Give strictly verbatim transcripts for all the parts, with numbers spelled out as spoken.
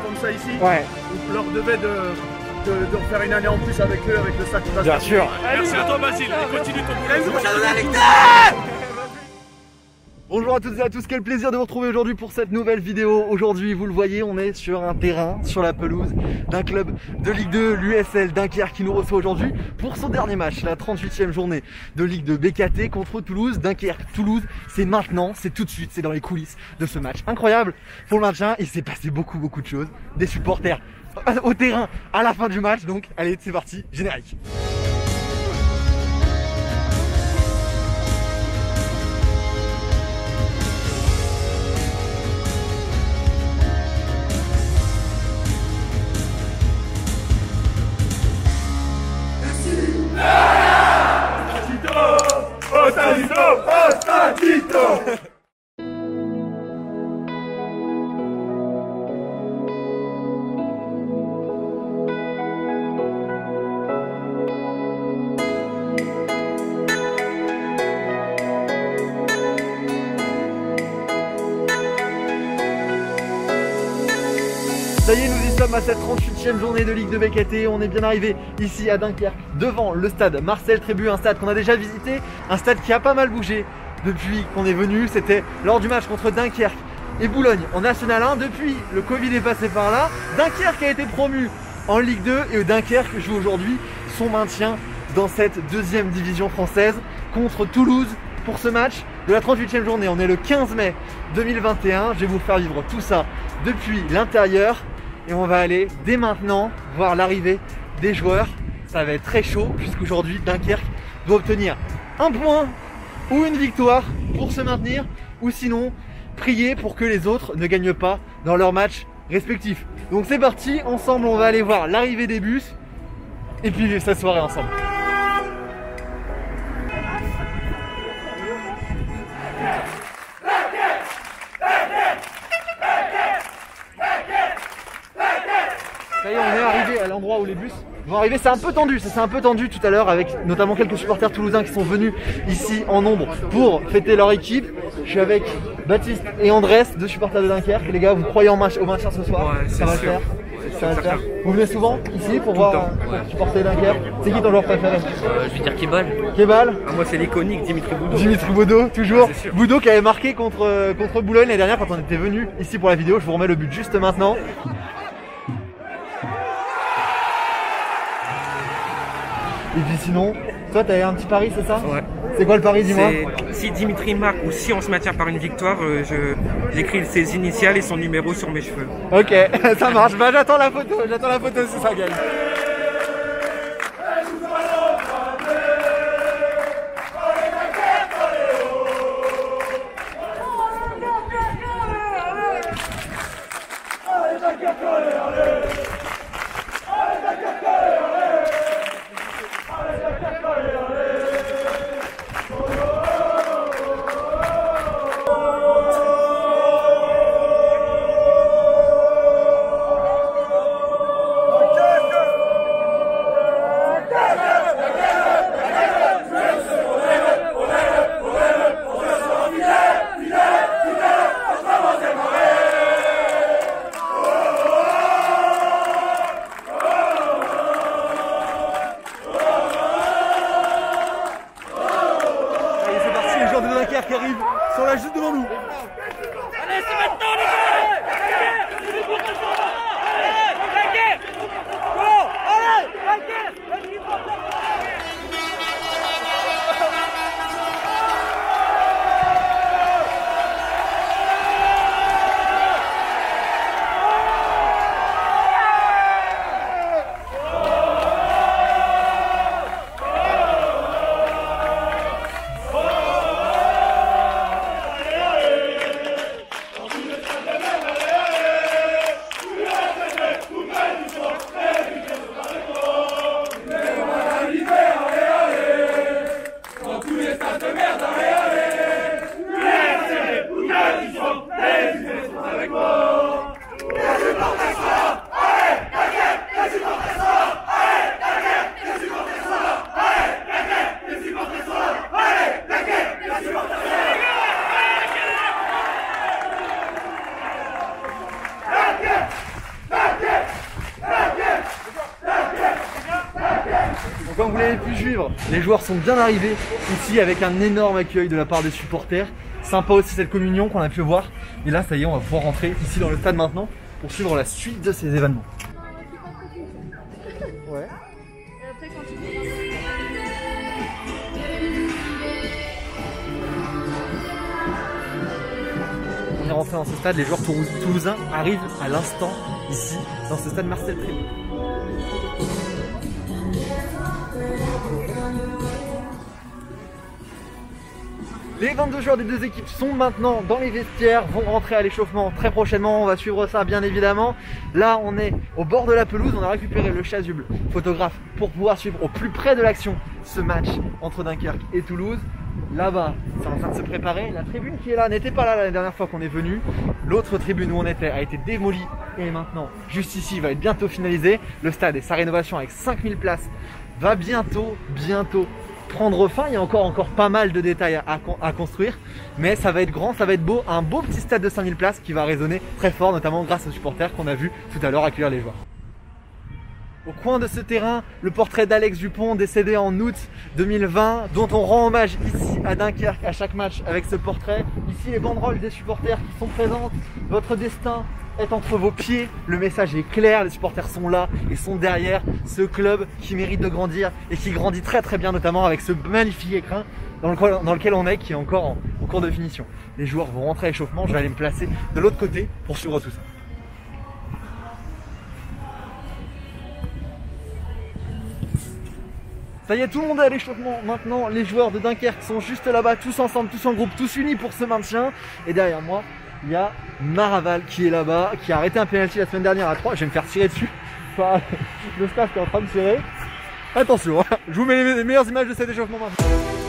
comme ça ici. Ouais. On leur devait de, de, de refaire une année en plus avec eux, avec le sac. Bien sûr. Merci à toi Basile, et continue ton boulot. Bonjour à toutes et à tous, quel plaisir de vous retrouver aujourd'hui pour cette nouvelle vidéo. Aujourd'hui, vous le voyez, on est sur un terrain, sur la pelouse d'un club de Ligue deux, l'U S L Dunkerque, qui nous reçoit aujourd'hui pour son dernier match, la trente-huitième journée de Ligue deux B K T contre Toulouse. Dunkerque, Toulouse, c'est maintenant, c'est tout de suite, c'est dans les coulisses de ce match incroyable pour le maintien. Il s'est passé beaucoup beaucoup de choses, des supporters au terrain à la fin du match, donc allez, c'est parti, générique. Ostadito, Ostadito. Ça y est, nous y sommes à cette trente-huitième journée de Ligue deux B K T. On est bien arrivé ici à Dunkerque, devant le stade Marcel Trébu, un stade qu'on a déjà visité, un stade qui a pas mal bougé depuis qu'on est venu. C'était lors du match contre Dunkerque et Boulogne en National un. Depuis, le Covid est passé par là. Dunkerque a été promu en Ligue deux et Dunkerque joue aujourd'hui son maintien dans cette deuxième division française contre Toulouse pour ce match de la trente-huitième journée. On est le quinze mai deux mille vingt et un. Je vais vous faire vivre tout ça depuis l'intérieur. Et on va aller dès maintenant voir l'arrivée des joueurs. Ça va être très chaud puisqu'aujourd'hui Dunkerque doit obtenir un point ou une victoire pour se maintenir, ou sinon prier pour que les autres ne gagnent pas dans leurs matchs respectifs. Donc c'est parti, ensemble on va aller voir l'arrivée des bus et puis vivre cette soirée ensemble. Ça y est, on est arrivé à l'endroit où les bus vont arriver. C'est un peu tendu, ça s'est un peu tendu tout à l'heure avec notamment quelques supporters toulousains qui sont venus ici en nombre pour fêter leur équipe. Je suis avec Baptiste et Andrés, deux supporters de Dunkerque. Les gars, vous croyez en match, au maintien ce soir? Ouais, ça va sûr. le faire. Ouais, ça va le certain. faire. Vous venez souvent ici pour Tout voir le temps, pour ouais. supporter Dunkerque? C'est qui ton joueur préféré? Euh, je vais dire Kebal. Kebal? Ah, moi c'est l'iconique Dimitri Boudot. Dimitri Boudot, toujours. Ouais, c'est sûr. Boudot qui avait marqué contre, contre Boulogne l'année dernière quand on était venu ici pour la vidéo. Je vous remets le but juste maintenant. Et puis sinon, toi t'avais un petit pari, c'est ça? Ouais. C'est quoi le pari, dis-moi? C'est- Si Dimitri marque ou si on se maintient par une victoire, euh, je j'écris ses initiales et son numéro sur mes cheveux. Ok, ça marche. Bah j'attends la photo, j'attends la photo si ça gagne. Qui arrive sont là juste devant nous. Allez, c'est maintenant les gars! Allez, Go! Allez, Donc comme vous l'avez pu suivre, les joueurs sont bien arrivés ici avec un énorme accueil de la part des supporters. Sympa aussi cette communion qu'on a pu voir. Et là ça y est, on va pouvoir rentrer ici dans le stade maintenant pour suivre la suite de ces événements. Ouais. On est rentré dans ce stade, les joueurs toulousains arrivent à l'instant ici dans ce stade Marcel Trébu. Les vingt-deux joueurs des deux équipes sont maintenant dans les vestiaires, vont rentrer à l'échauffement très prochainement, on va suivre ça bien évidemment. Là on est au bord de la pelouse, on a récupéré le chasuble photographe pour pouvoir suivre au plus près de l'action ce match entre Dunkerque et Toulouse. Là-bas, c'est en train de se préparer. La tribune qui est là n'était pas là la dernière fois qu'on est venu. L'autre tribune où on était a été démolie et maintenant, juste ici, va être bientôt finalisée. Le stade et sa rénovation avec cinq mille places va bientôt, bientôt prendre fin. Il y a encore, encore pas mal de détails à, à construire, mais ça va être grand, ça va être beau. Un beau petit stade de cinq mille places qui va résonner très fort, notamment grâce aux supporters qu'on a vu tout à l'heure accueillir les joueurs. Au coin de ce terrain, le portrait d'Alex Dupont, décédé en août deux mille vingt, dont on rend hommage ici à Dunkerque à chaque match avec ce portrait. Ici, les banderoles des supporters qui sont présentes. Votre destin est entre vos pieds. Le message est clair, les supporters sont là et sont derrière ce club qui mérite de grandir et qui grandit très très bien, notamment avec ce magnifique écrin dans lequel, dans lequel on est, qui est encore en, en cours de finition. Les joueurs vont rentrer à l'échauffement, je vais aller me placer de l'autre côté pour suivre tout ça. Ça y est, tout le monde est à l'échauffement maintenant. Les joueurs de Dunkerque sont juste là-bas, tous ensemble, tous en groupe, tous unis pour ce maintien. Et derrière moi, il y a Maraval qui est là-bas, qui a arrêté un penalty la semaine dernière à trois. Je vais me faire tirer dessus par le staff qui est en train de tirer. Attention, hein. Je vous mets les meilleures images de cet échauffement maintenant.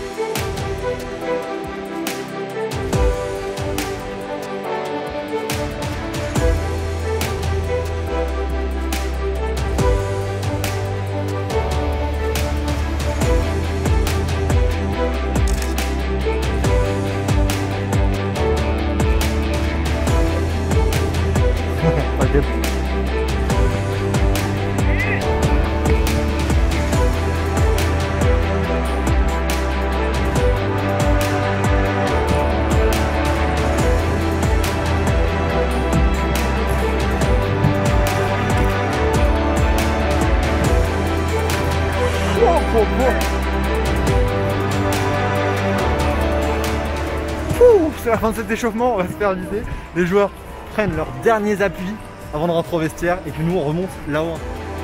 C'est la fin de cet échauffement, on va se faire viser. Les joueurs prennent leurs derniers appuis avant de rentrer au vestiaire et puis nous on remonte là-haut.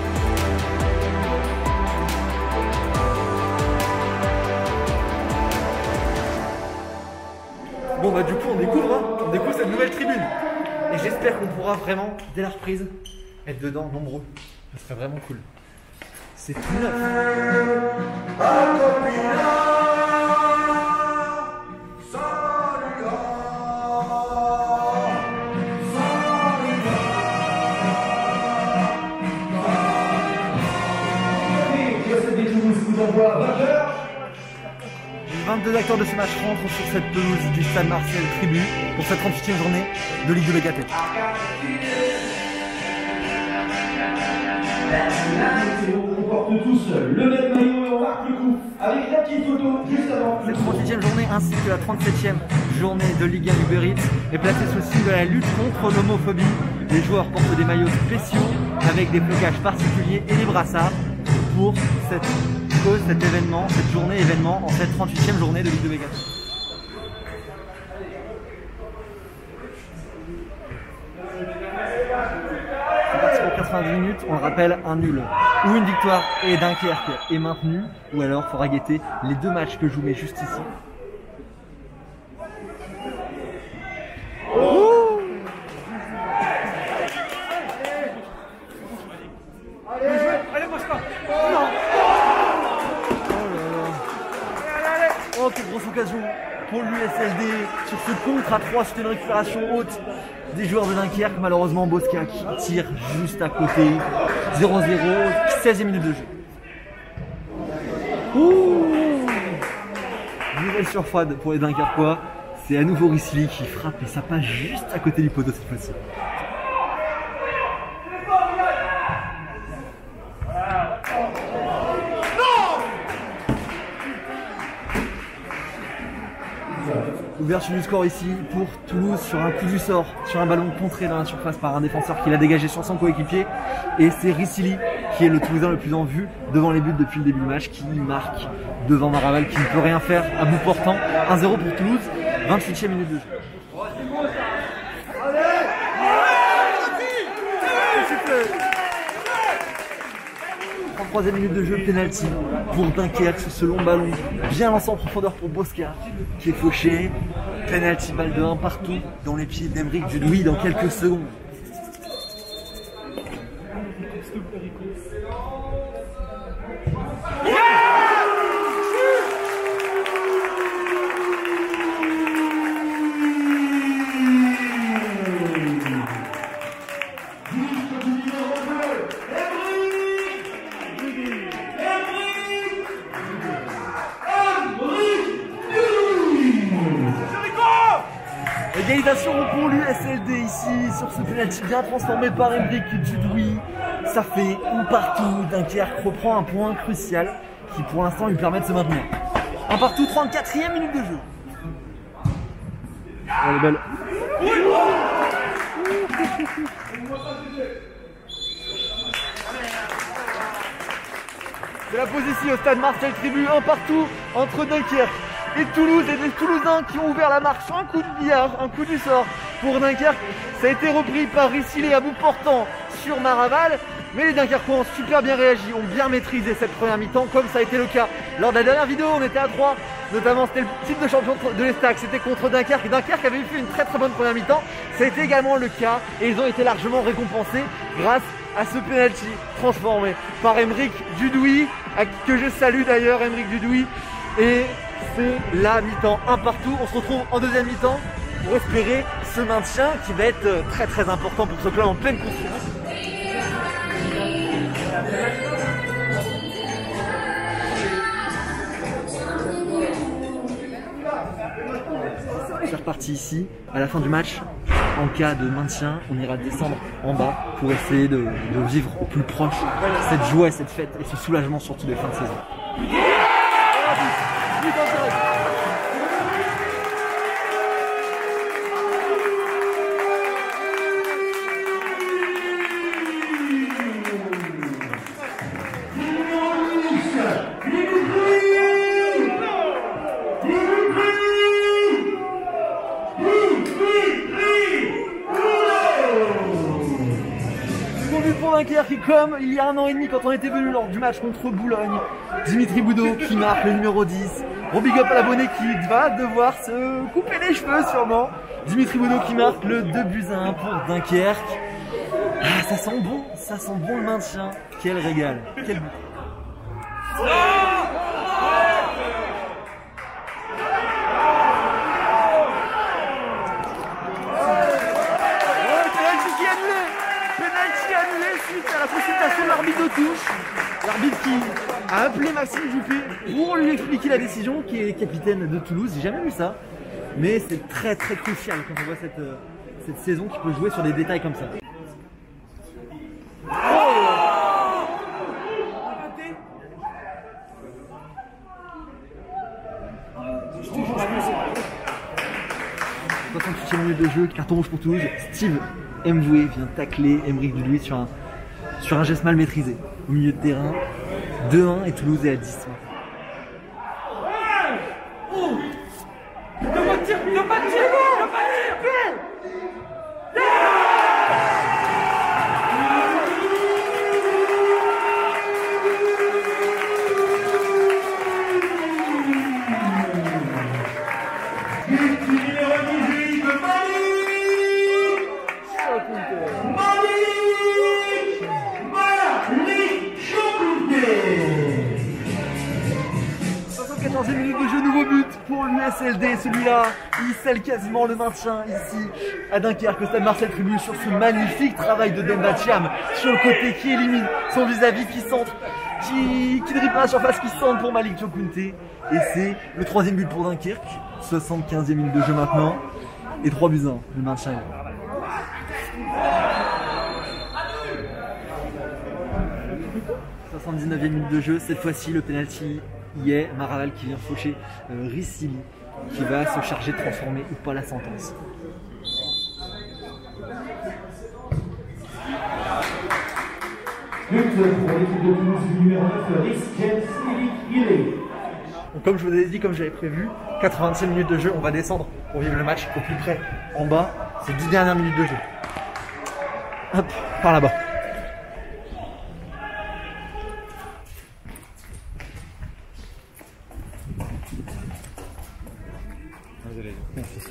Bon bah du coup on découvre, hein, on découvre cette nouvelle tribune. Et j'espère qu'on pourra vraiment, dès la reprise, être dedans nombreux. Ce serait vraiment cool. C'est tout neuf. Les vingt-deux acteurs de ce match rentrent sur cette pelouse du stade Marcel Trébu pour cette trente-huitième journée de Ligue deux B K T. On porte tous le même maillot et on marque le coup avec la petite photo juste avant. Cette trente-huitième journée ainsi que la trente-septième journée de Ligue un Uber Eats est placée sous le signe de la lutte contre l'homophobie. Les joueurs portent des maillots spéciaux avec des blocages particuliers et des brassards pour cette cause, cet événement, cette journée événement en cette trente-huitième journée de Ligue deux B K T. Pour quatre-vingt-dix minutes, on le rappelle, un nul ou une victoire et Dunkerque est maintenu, ou alors il faudra guetter les deux matchs que je vous mets juste ici. Oh Allez, allez, bouge pas. Non. Oh là là. Oh, quelle grosse occasion pour l'U S L D sur ce contre à trois, c'était une récupération haute des joueurs de Dunkerque. Malheureusement Bosca qui tire juste à côté. Zéro zéro, seizième minute de jeu. Ouh. Nouvelle surfroide pour les Dunkerquois. C'est à nouveau Risley qui frappe et ça passe juste à côté du poteau cette fois-ci. Ouverture du score ici pour Toulouse sur un coup du sort, sur un ballon contré dans la surface par un défenseur qui l'a dégagé sur son coéquipier. Et c'est Ricili qui est le Toulousain le plus en vue devant les buts depuis le début du match, qui marque devant Maraval qui ne peut rien faire à bout portant. un zéro pour Toulouse, vingt-huitième minute de jeu. trente-troisième minute de jeu, penalty pour Dunkerque, ce long ballon bien lancé en profondeur pour Bosca qui est fauché. Penalty, balle de un partout dans les pieds d'Emeric Dudouis dans quelques secondes. Égalisation pour l'U S L D ici sur ce penalty bien transformé par Emeric Dudouis. Ça fait un partout. Dunkerque reprend un point crucial qui pour l'instant lui permet de se maintenir. Un partout, trente-quatrième minute de jeu. Elle est belle. C'est la pause ici au stade Marcel Tribu, un partout entre Dunkerque et Toulouse, et des Toulousains qui ont ouvert la marche sur un coup de billard, un coup du sort pour Dunkerque. Ça a été repris par Ricili à bout portant sur Maraval, mais les Dunkerquois ont super bien réagi, ont bien maîtrisé cette première mi-temps, comme ça a été le cas lors de la dernière vidéo. On était à trois, notamment c'était le titre de champion de l'Estac, c'était contre Dunkerque, et Dunkerque avait fait une très très bonne première mi-temps. Ça a été également le cas, et ils ont été largement récompensés grâce à ce penalty transformé par Emeric Dudouis, que je salue d'ailleurs, Emeric Dudouis. Et c'est la mi-temps, un partout. On se retrouve en deuxième mi-temps pour espérer ce maintien qui va être très très important pour ce club en pleine construction. C'est reparti ici, à la fin du match. En cas de maintien, on ira descendre en bas pour essayer de, de vivre au plus proche cette joie et cette fête et ce soulagement surtout des fins de saison. Dunkerque, et comme il y a un an et demi quand on était venu lors du match contre Boulogne, Dimitri Boudot qui marque le numéro dix. Gros big up à l'abonné qui va devoir se couper les cheveux sûrement. Dimitri Boudot qui marque le deux buts à un pour Dunkerque. Ah, ça sent bon, ça sent bon le maintien. Quel régal, quel but. Suite à la consultation de l'arbitre de touche, l'arbitre qui a appelé Maxime Juppé pour lui expliquer la décision, qui est capitaine de Toulouse. J'ai jamais vu ça, mais c'est très très crucial quand on voit cette, euh, cette saison qui peut jouer sur des détails comme ça. soixante-huitième minute de jeu, carton rouge pour Toulouse. Steve Mvoué vient tacler Emeric Dudouis sur un, sur un geste mal maîtrisé. Au milieu de terrain, deux un et Toulouse est à dix. soixante-quatorzième minute de jeu, nouveau but pour l'U S L D. Celui-là, il scelle quasiment le maintien ici à Dunkerque, au stade Marcel Tribu, sur ce magnifique travail de Demba Thiam sur le côté qui élimine son vis-à-vis, qui centre, qui, qui dribble à la surface, qui centre pour Malik Diokounte. Et c'est le troisième but pour Dunkerque. soixante-quinzième minute de jeu maintenant. Et trois buts à un, le maintien. soixante-dix-neuvième minute de jeu, cette fois-ci le penalty y est. Maraval qui vient faucher euh, Ricili qui va se charger de transformer ou pas la sentence. But pour l'équipe de Toulouse numéro neuf, Risken Ilé. Donc comme je vous avais dit, comme j'avais prévu, quatre-vingt-six minutes de jeu, on va descendre pour vivre le match au plus près. En bas, c'est dix dernières minutes de jeu. Hop, par là-bas. Merci.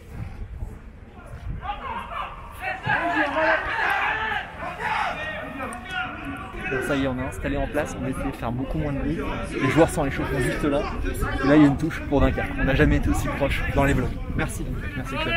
Donc ça y est, on est installé en place, on va essayer de faire beaucoup moins de bruit. Les joueurs sont l'échauffement juste là. Et là, il y a une touche pour Dunkerque. On n'a jamais été aussi proche dans les vlogs. Merci, merci Claude.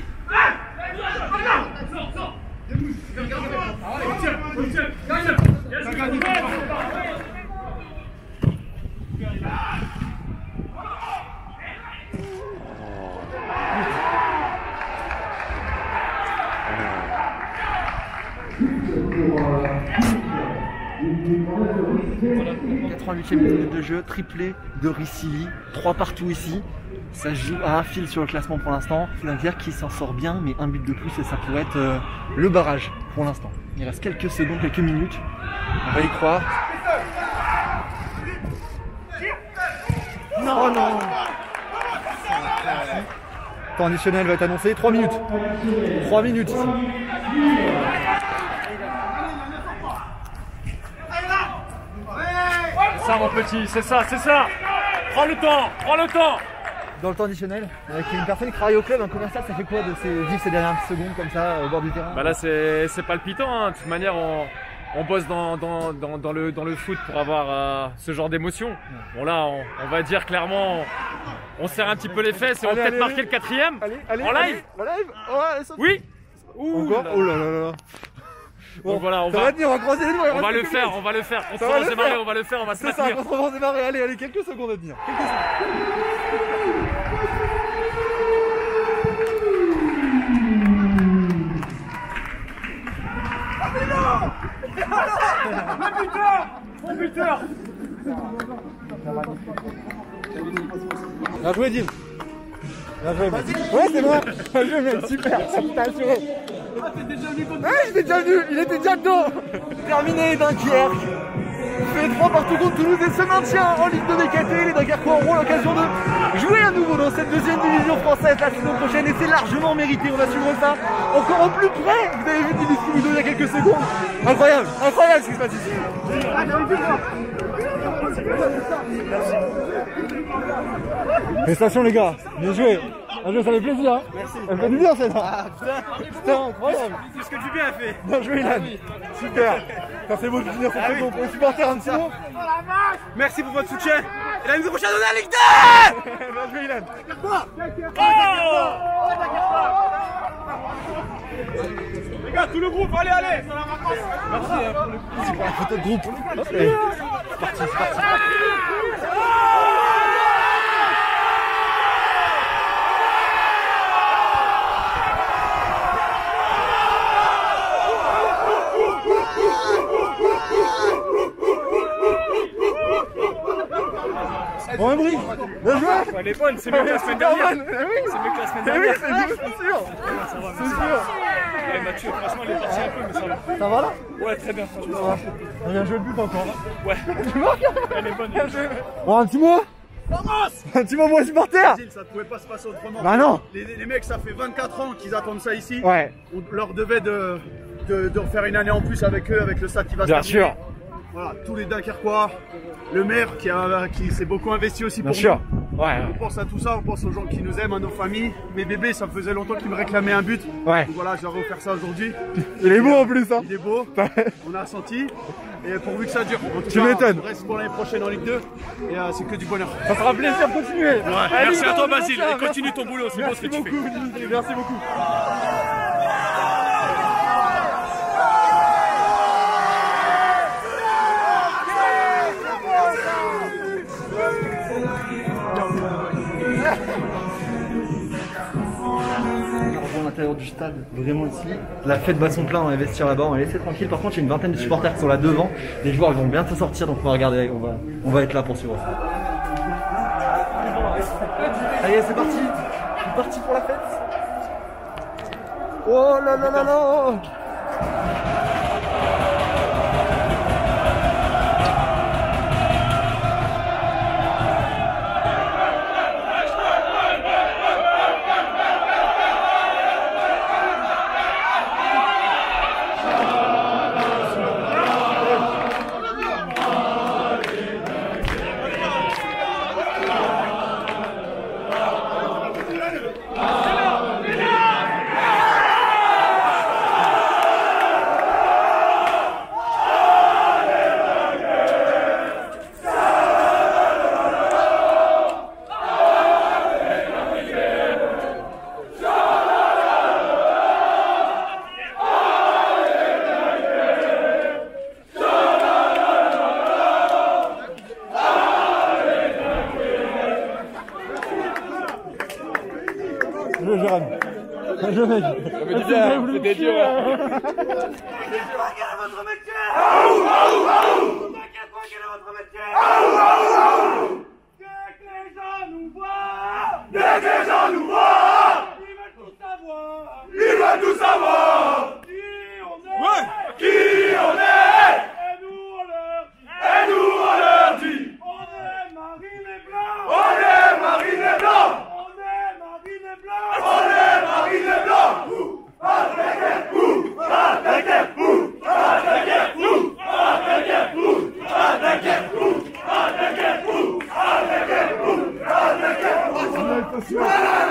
quatre-vingt-huitième minute de jeu, triplé de Ricili, trois partout ici. Ça se joue à un fil sur le classement pour l'instant. Dunkerque qui s'en sort bien, mais un but de plus et ça pourrait être euh, le barrage pour l'instant. Il reste quelques secondes, quelques minutes. On va y croire. Non, oh non. Temps additionnel va être annoncé. trois minutes. trois minutes ici. C'est ça mon petit, c'est ça, c'est ça. Prends le temps, prends le temps. Dans le temps additionnel, avec une personne qui travaille au club, un commercial, ça fait quoi de ces, vivre ces dernières secondes comme ça au bord du terrain? Bah là c'est palpitant, hein. De toute manière on, on bosse dans, dans, dans, dans, le, dans le foot pour avoir euh, ce genre d'émotion. Bon là on, on va dire clairement, on serre un petit peu les fesses et on va peut-être marquer le quatrième. Allez, allez, en live. En live ouais, ça... Oui. Ouh, encore là. Oh là là là. Bon, donc voilà, on va, va, tenir, on va croiser les doigts. On va le faire, on va le faire. Contre France démarrer, on va le faire, on va se maintenir. C'est ça, contre France démarrer. Allez, allez, quelques secondes à tenir. Quelques secondes. Le buteur! Mon buteur! Bien joué, Dim. Bien joué, mec. Ouais, c'est moi. Bien joué, mec. Super. Ça t'a assuré. Ah, t'es déjà venu comme ça? Ouais, j'étais déjà venu. Il était déjà dedans. Terminé, Dunkerque. Fait trois partout contre Toulouse et se maintient en Ligue de B K T. Les Dunkerquois auront l'occasion de jouer à nouveau dans cette deuxième division française la saison prochaine et c'est largement mérité. On va suivre ça encore au plus près. Vous avez vu Dimitri Ludo il y a quelques secondes. Incroyable, incroyable ce qui se passe ici. Félicitations les gars, bien joué. Bien joué, ça fait plaisir. Hein. Merci. Elle fait du bien celle-là. Ah, putain, putain, incroyable. Tout ce que tu bien fait. Bien joué Ilan. Super. Ça fait beau de finir cette saison pour les supporters un petit mot. Merci pour votre soutien. Et la saison prochaine on est à Ligue deux. Bien joué Ilan. Les gars, tout le groupe, allez, allez. Merci pour le coup. C'est pour la photo de groupe. C'est parti, c'est parti. Bon, un bruit. Bien joué. Elle est bonne, c'est mieux que la semaine dernière. C'est mieux que la semaine dernière. dernière. C'est mieux, c'est sûr. C'est sûr. Ouais, Mathieu, franchement, elle est partie un peu, mais ça va. Ça va là? Ouais, très bien, franchement. On vient jouer le but encore. Ouais. Tu marques? Elle est bonne. Bon, un petit mot? Un petit mot pour les supporters? Ça ne pouvait pas se passer autrement. Bah non. Les, les mecs, ça fait vingt-quatre ans qu'ils attendent ça ici. Ouais. On leur devait de, de, de refaire une année en plus avec eux, avec le stade qui va se Bien terminer. sûr. Voilà, tous les Dunkerquois, le maire qui, a, qui s'est beaucoup investi aussi pour Bien sûr. nous. Ouais. On pense à tout ça, on pense aux gens qui nous aiment, à nos familles. Mes bébés, ça faisait longtemps qu'ils me réclamaient un but. Ouais. Donc voilà, je leur ai offert ça aujourd'hui. Il est beau en plus, hein. Il est beau, on a senti. Et pourvu que ça dure. En tout Tu cas, m'étonnes. on reste pour l'année prochaine en Ligue deux. Et euh, c'est que du bonheur. Ça fera plaisir de continuer. Ouais. Allez, Merci à toi, Nicolas, Basile. merci. Et continue ton boulot, c'est beau ce que tu fais. Merci beaucoup, Dimitri. Merci beaucoup. À l'intérieur du stade, vraiment ici. La fête bat son plein dans les vestiaires là-bas, on va laisser tranquille. Par contre, il y a une vingtaine de supporters qui sont là devant. Les joueurs ils vont bientôt sortir, donc on va regarder, on va, on va être là pour suivre ça. Ça y est, c'est parti. C'est parti pour la fête. Oh là là là là. Je Jérôme. Je mec. C'était dur. Dès que les gens nous voient, ils veulent tout savoir. Ils veulent tout savoir. Qui on est. Ouais. Qui on est. Et nous on leur dit. Et nous on leur dit. On est marine et blanc. On est marine et blanc. On est marine et blanc. On est marine et blanc. Attaquez, vous. Attaquez, vous. Attaquez, vous. Attaquez, vous. Attaquez, vous. Attaquez, vous. Attaquez, vous. Attaquez, vous.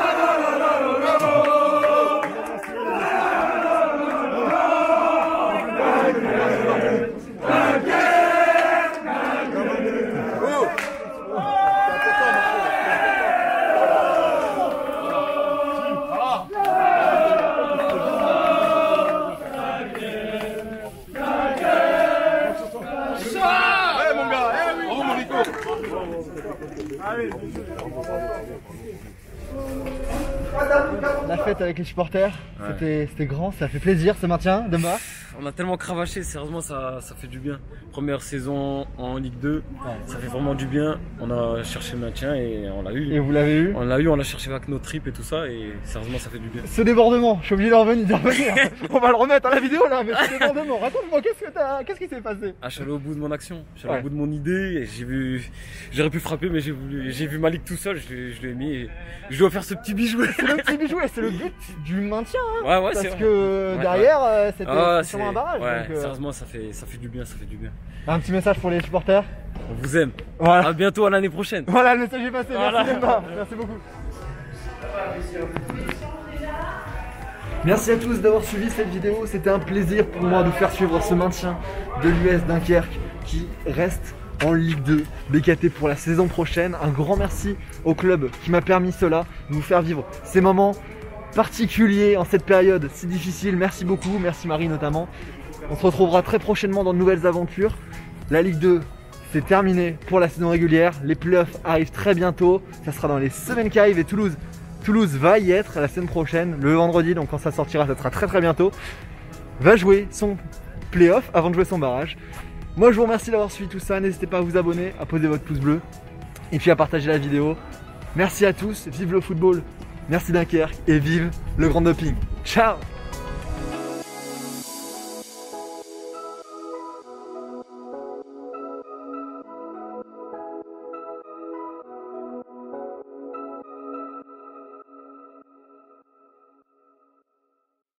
La fête avec les supporters, ouais. c'était c'était grand, ça fait plaisir ce maintien de mars. On a tellement cravaché, sérieusement ça, ça fait du bien. Première saison en Ligue deux, ouais. Ça fait vraiment du bien. On a cherché le maintien et on l'a eu. Et vous l'avez eu? On l'a eu, on l'a cherché avec nos tripes et tout ça et sérieusement ça fait du bien. Ce débordement, je suis obligé de revenir, de revenir. On va le remettre à la vidéo là, mais ce débordement, raconte-moi, qu'est-ce que t'as, qu'est-ce qui s'est passé? Ah, je suis allé au bout de mon action, je suis allé ouais. au bout de mon idée et j'ai vu, j'aurais pu frapper mais j'ai voulu, j'ai vu Malik tout seul, je l'ai, je l'ai mis et je dois faire ce petit bijou. C'est le petit bijou et c'est le but du maintien. Hein, ouais, ouais, parce c'est que ouais, derrière, ouais. euh, c'était ah, sûrement un barrage. Ouais, donc, euh... sérieusement, ça fait, ça fait du bien, ça fait du bien. Un petit message pour les supporters. On vous aime. Voilà. À bientôt, à l'année prochaine. Voilà, le message est passé. Voilà. Merci Demba. Merci beaucoup. Merci à tous d'avoir suivi cette vidéo. C'était un plaisir pour moi de faire suivre ce maintien de l'U S Dunkerque qui reste en Ligue deux B K T pour la saison prochaine. Un grand merci au club qui m'a permis cela, de vous faire vivre ces moments particuliers en cette période si difficile. Merci beaucoup, merci Marie notamment. On se retrouvera très prochainement dans de nouvelles aventures. La Ligue deux, c'est terminé pour la saison régulière. Les playoffs arrivent très bientôt. Ça sera dans les semaines qui arrivent et Toulouse, Toulouse va y être la semaine prochaine, le vendredi. Donc quand ça sortira, ça sera très très bientôt. Va jouer son playoff avant de jouer son barrage. Moi je vous remercie d'avoir suivi tout ça. N'hésitez pas à vous abonner, à poser votre pouce bleu et puis à partager la vidéo. Merci à tous, vive le football, merci Dunkerque et vive le grand doping. Ciao!